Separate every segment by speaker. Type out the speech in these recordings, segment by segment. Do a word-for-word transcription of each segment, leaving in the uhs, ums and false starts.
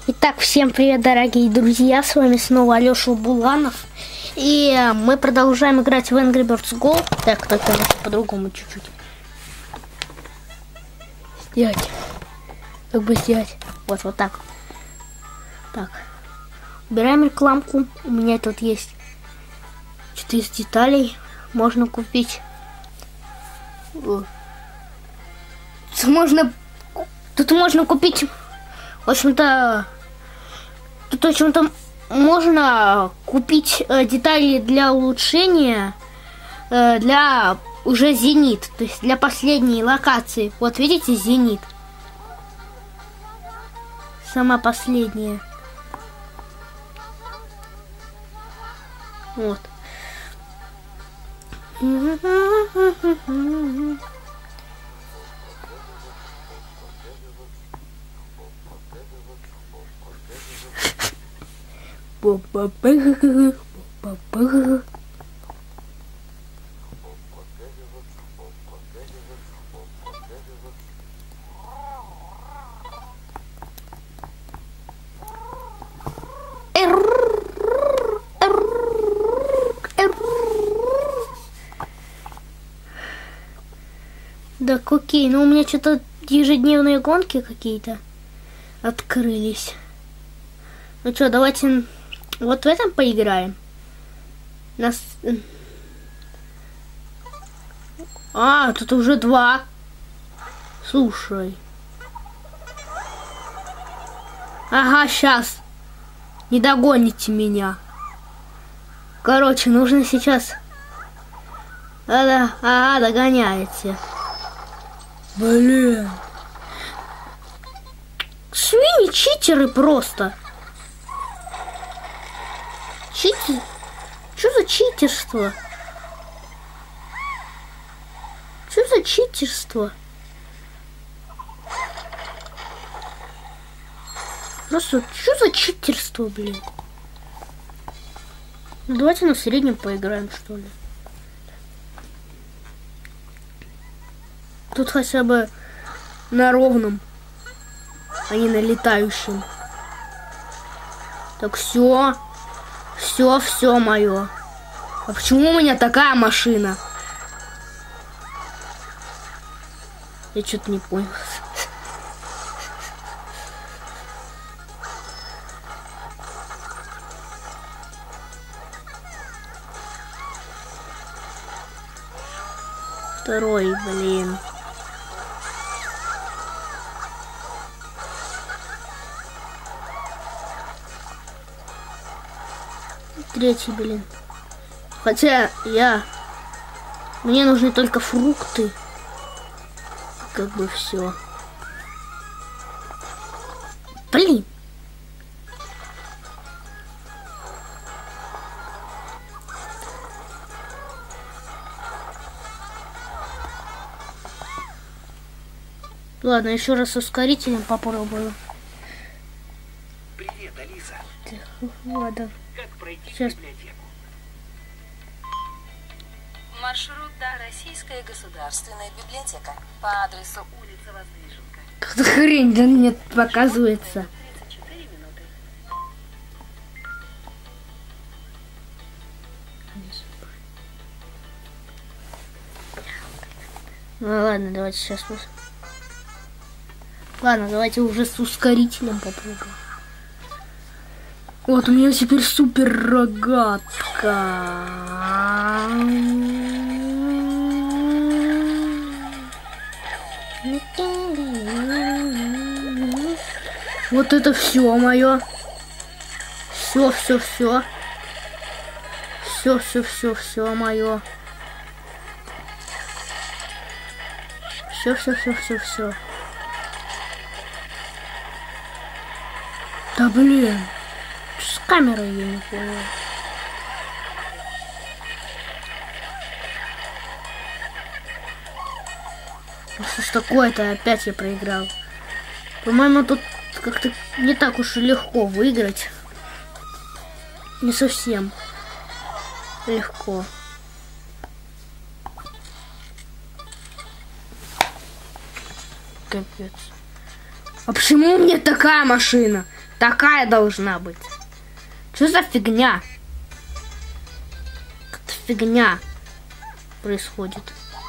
Speaker 1: Итак, всем привет, дорогие друзья, с вами снова Алёша Буланов. И мы продолжаем играть в Angry Birds Go. Так, только по-другому чуть-чуть. Сделать. Как бы сделать. Вот, вот так. Так. Убираем рекламку. У меня тут есть четыре деталей. Можно купить. Можно... Тут можно купить... В общем-то, тут, в общем-то, можно купить э, детали для улучшения э, для уже Зенит, то есть для последней локации. Вот видите, Зенит. Сама последняя. Вот. Да, окей, но у меня что-то ежедневные гонки какие-то открылись. Ну что, давайте вот в этом поиграем. Нас... А, тут уже два. Слушай. Ага, сейчас. Не догоните меня. Короче, нужно сейчас... Ага, ага, догоняете. Блин. Свиньи читеры просто. Читер? Что за читерство? Что за читерство? Просто, что за читерство, блин? Ну, давайте на среднем поиграем, что ли. Тут хотя бы на ровном, а не на летающем. Так, все. Все, все мое. А почему у меня такая машина? Я что-то не понял. Второй, блин. Третий, блин. Хотя я... Мне нужны только фрукты. Как бы все. Блин. Ладно, еще раз с ускорителем попробую.
Speaker 2: Привет, Алиса.
Speaker 1: Ладно.
Speaker 2: Как пройти
Speaker 1: Сейчас.
Speaker 2: в библиотеку?
Speaker 3: Маршрут до Российская государственная библиотека по адресу улица Воздвиженка.
Speaker 1: Какая хрень, да мне показывается.
Speaker 3: тридцать четыре минуты.
Speaker 1: Ну ладно, давайте сейчас. Ладно, давайте уже с ускорителем попробуем. Вот у меня теперь супер рогатка. Вот это все мое. Все, все, все. Все, все, все, все мое. Все, все, все, все, все. Да блин. С камерой я не понял. Ну что ж такое-то, опять я проиграл. По-моему, тут как-то не так уж и легко выиграть. Не совсем легко. Капец. А почему у меня такая машина? такая должна быть. Что за фигня? Какая-то фигня происходит.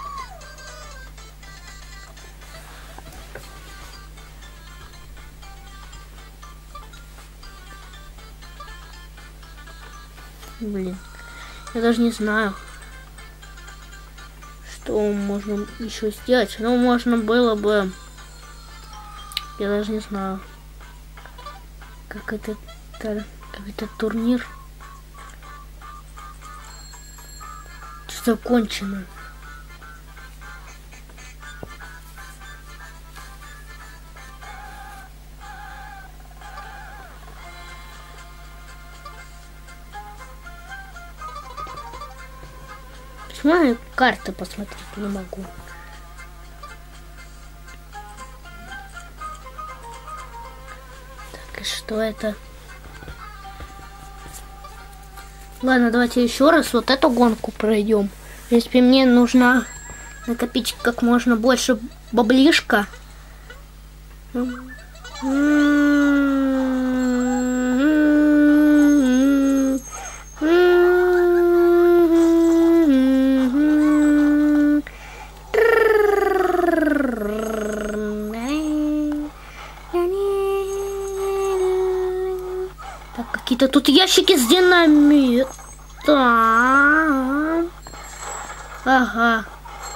Speaker 1: Блин, я даже не знаю, что можно еще сделать. Но можно было бы, я даже не знаю, как это, как это турнир закончено. Почему я карты посмотреть не могу? Так, и что это? Ладно, давайте еще раз вот эту гонку пройдем. В принципе, мне нужно накопить как можно больше баблишка. Так, какие-то тут ящики с динамитом. Ага.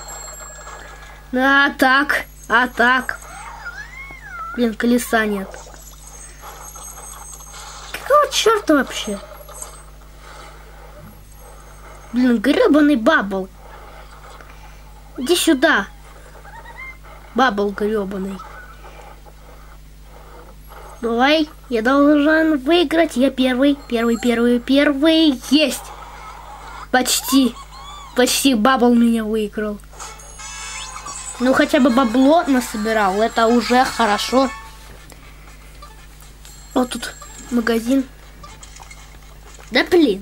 Speaker 1: А так, а так. Блин, колеса нет. Какого черта вообще? Блин, гребаный бабл. Иди сюда. Бабл гребаный. Давай, я должен выиграть. Я первый, первый, первый, первый. Есть. Почти. Почти бабл меня выиграл. Ну, хотя бы бабло насобирал. Это уже хорошо. Вот тут магазин. Да блин.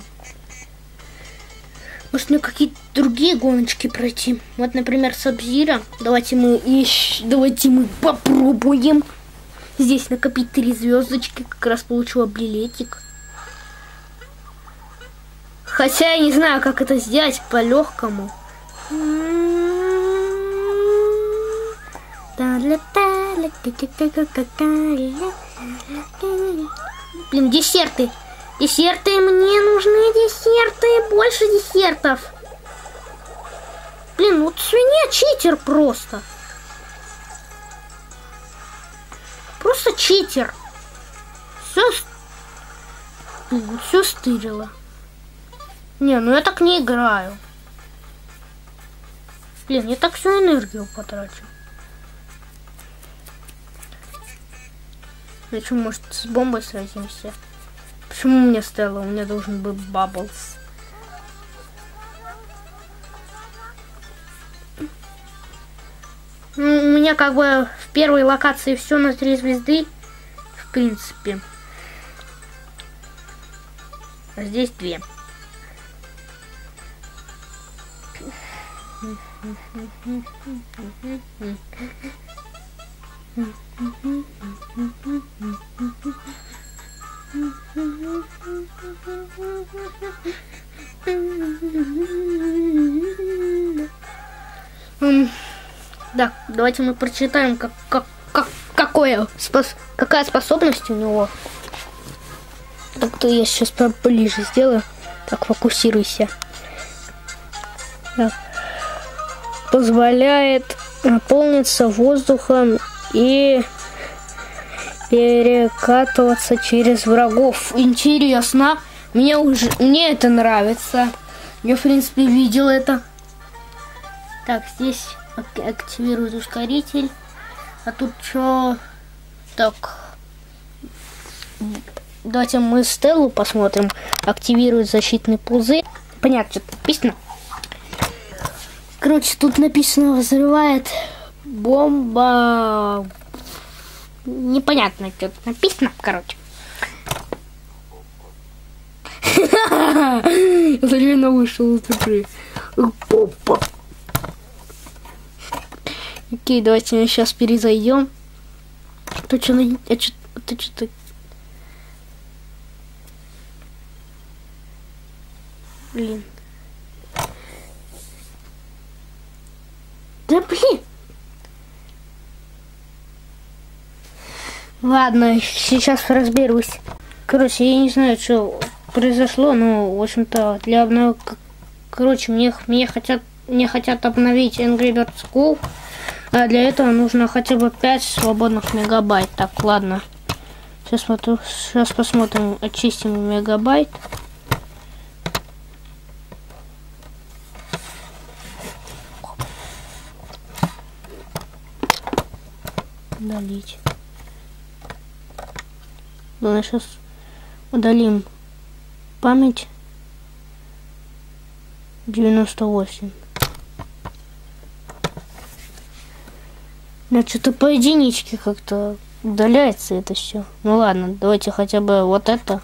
Speaker 1: Может, мне какие-то другие гоночки пройти? Вот, например, Сабзира. Давайте мы ищ... Давайте мы попробуем. Здесь накопить три звездочки. Как раз получила билетик. Хотя я не знаю, как это сделать по-легкому. Блин, десерты. Десерты, мне нужны десерты. Больше десертов. Блин, вот свинья читер просто. Просто читер. Все, все стырило. Не, ну я так не играю. Блин, я так всю энергию потрачу. Я что, может, с бомбой сразимся? Почему мне Стелла? У меня должен быть Бабблс. Ну, у меня как бы в первой локации все на три звезды. В принципе. А здесь две. Да, давайте мы прочитаем, как, как, как, какое, спос, какая способность у него. Так-то я сейчас поближе сделаю. Так, фокусируйся. Так. Позволяет наполниться воздухом и перекатываться через врагов. Интересно. Мне уже, мне это нравится. Я, в принципе, видел это. Так, здесь активирует ускоритель. А тут что? Так. Давайте мы Стеллу посмотрим. Активирует защитный пузырь. Понятно, что написано. Короче, тут написано, взрывает бомба. Непонятно, что тут написано, короче. Зачем вышел из игры? Опа. Окей, давайте сейчас перезайдем. Ты что, ты что, Блин. Да блин. Ладно, сейчас разберусь. Короче, я не знаю, что произошло, но, в общем-то, для обнов... Короче, мне, мне, хотят, мне хотят обновить Angry Birds School, а для этого нужно хотя бы пять свободных мегабайт. Так, ладно. Сейчас, смотрю, сейчас посмотрим, очистим мегабайт. Удалить. Ладно, сейчас удалим память. девяносто восемь. Ну, что-то по единичке как-то удаляется это все. Ну ладно, давайте хотя бы вот это.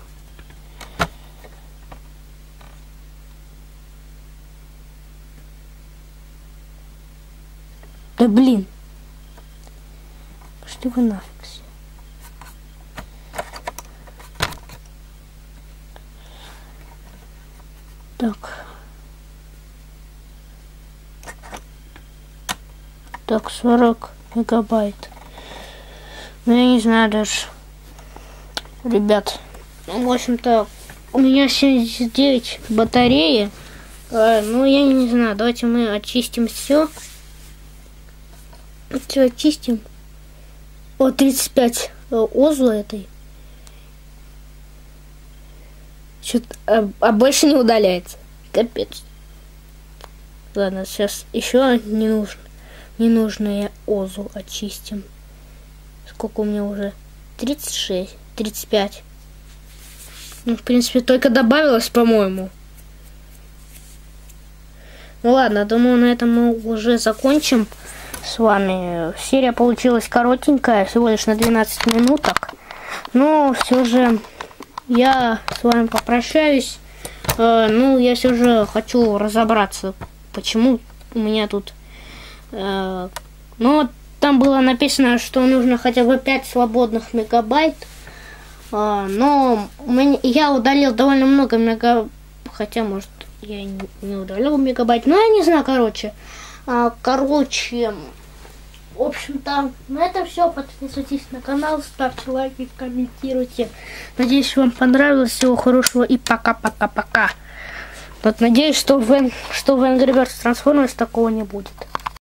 Speaker 1: Да блин. Что вы нафиг все. Так. Так, сорок мегабайт. Ну, я не знаю даже. Ребят, ну, в общем-то, у меня семьдесят девять батареи. Э, ну, я не знаю, давайте мы очистим все. Все очистим. О, тридцать пять э, озла этой. Что-то, а, а больше не удаляется. Капец. Ладно, сейчас еще не нужно. Ненужные озу очистим. Сколько у меня уже? тридцать шесть, тридцать пять. Ну, в принципе, только добавилось, по-моему. Ну ладно, думаю, на этом мы уже закончим с вами. Серия получилась коротенькая, всего лишь на двенадцать минуток. Но все же я с вами попрощаюсь. Э, ну, я все же хочу разобраться, почему у меня тут... Э, ну, там было написано, что нужно хотя бы пять свободных мегабайт. Э, но у меня, я удалил довольно много мегабайт. Хотя, может, я не, не удалил мегабайт. Но я не знаю, короче. Э, короче, в общем-то, на этом все. Подписывайтесь на канал, ставьте лайки, комментируйте. Надеюсь, вам понравилось. Всего хорошего и пока-пока-пока. Вот, надеюсь, что в, что в Angry Birds Transformers такого не будет.